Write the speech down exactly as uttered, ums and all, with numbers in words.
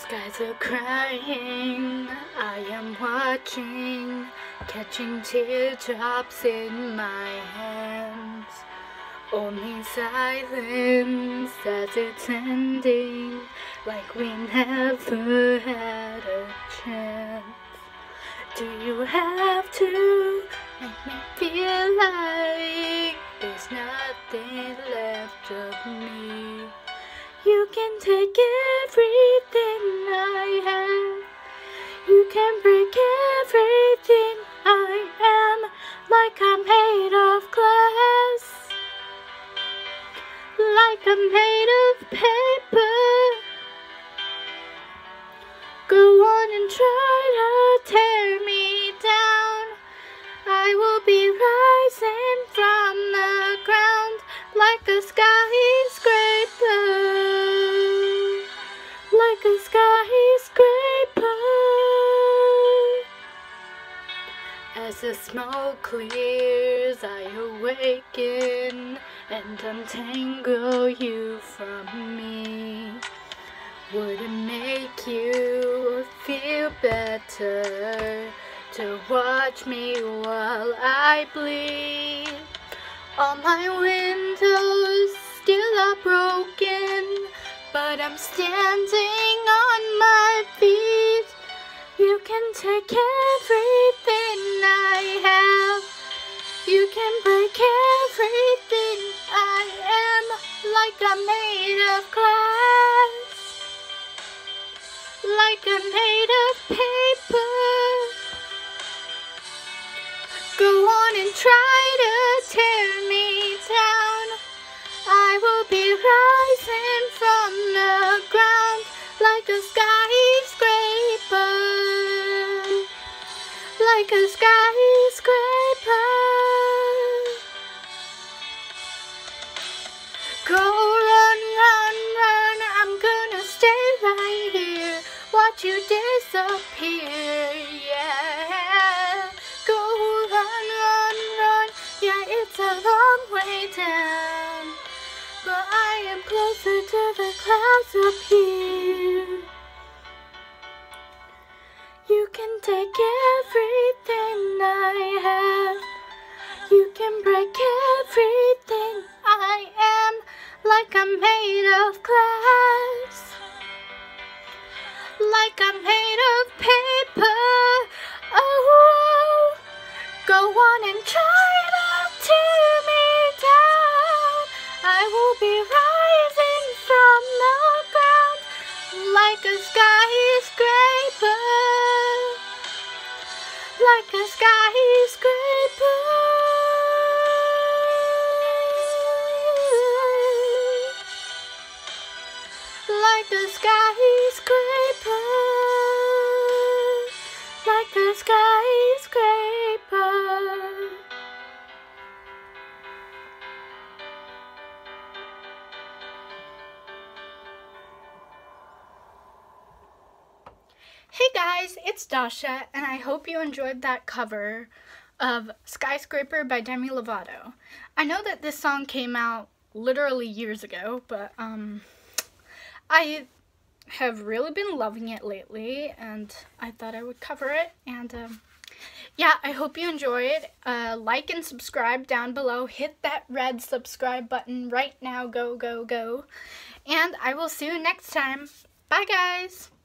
Skies are crying, I am watching, catching teardrops in my hands. Only silence as it's ending, like we never had a chance. Do you have to make me feel like there's nothing left of me? You can take everything I have. You can break everything I am, like I'm made of glass, like I'm made of paper. Go on and try to tear me down. I will be rising from the ground like a skyscraper, like a skyscraper. As the smoke clears, I awaken and untangle you from me. Would it make you feel better to watch me while I bleed? All my windows still are broken, but I'm standing on my feet. You can take everything I have. You can break everything I am, like I'm made of glass, like I'm made of paper. Go on and try to tear me down. I will be rising from the ground like a skyscraper, like a skyscraper. Go run, run, run, I'm gonna stay right here, watch you disappear, yeah. Go run, run, run, yeah, it's a long way down, but I am closer to the clouds up here. You can take everything I have. You can break everything I am, like I'm made of glass, like I'm made of paper. Oh, go on and try to tear me down. I will be rising from the ground like a skyscraper, like a skyscraper, like a skyscraper, like a skyscraper. Hey guys, it's Dasha, and I hope you enjoyed that cover of Skyscraper by Demi Lovato. I know that this song came out literally years ago, but um, I have really been loving it lately, and I thought I would cover it. And um, yeah, I hope you enjoy it. Uh, like and subscribe down below. Hit that red subscribe button right now. Go, go, go. And I will see you next time. Bye, guys.